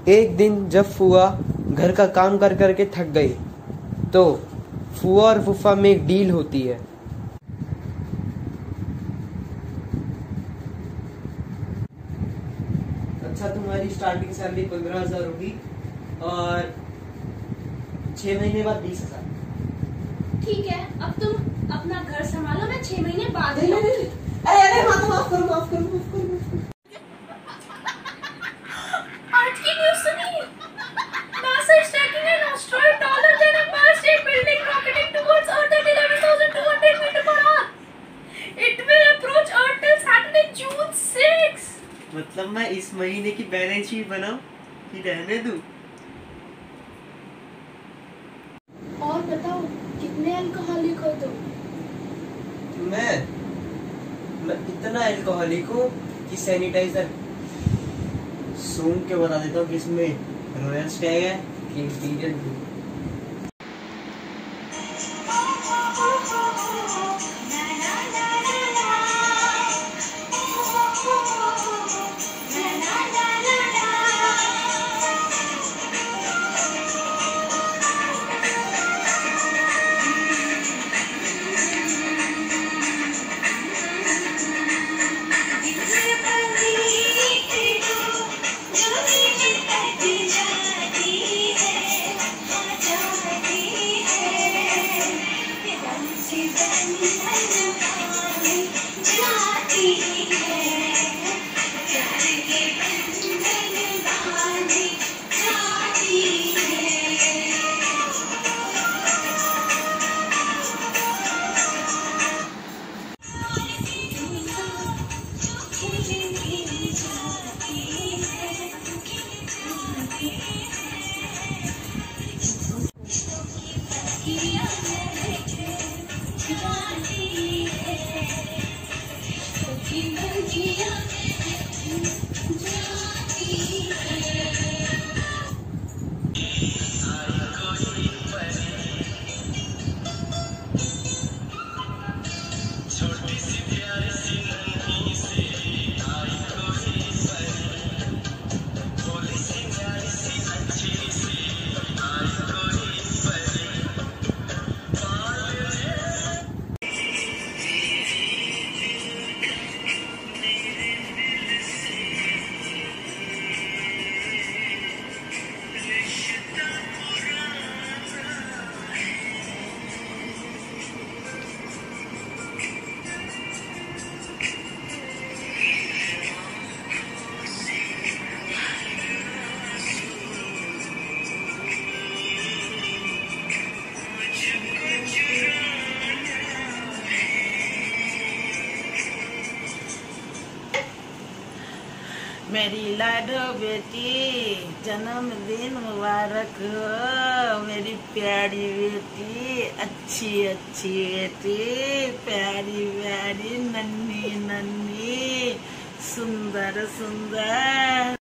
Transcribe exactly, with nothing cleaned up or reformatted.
एक दिन जब फूआ घर का काम कर करके थक गई तो फूआ और फूफा में एक डील होती है। अच्छा, तुम्हारी स्टार्टिंग सैलरी पंद्रह हजार होगी और छह महीने बाद बीस हजार। ठीक है, अब तुम अपना घर संभालो, मैं छह महीने बाद। नहीं, नहीं, नहीं। अरे अरे माता, माफ करो माफ करो माफ करो। आज की न्यूज़ सुनी? NASA is tracking an asteroid taller than a Empire State Building rocketing towards Earth at eleven thousand two hundred meters per hour. It will approach Earth till Saturday, June sixth. मतलब मैं इस महीने की balance sheet बनाऊं कि रहने दूं? और बताओ, कितने अल्कोहलिक हो तुम? मैं मैं इतना अल्कोहलिक हूँ कि सैनिटाइजर सूंघ के बता देता हूँ कि इसमें रॉयल स्टैग है कि इंपीरियल ब्लू। मेरी लाडो बेटी, जन्मदिन मुबारक हो मेरी प्यारी बेटी, अच्छी अच्छी बेटी, प्यारी प्यारी, नन्ही नन्ही, सुंदर सुंदर।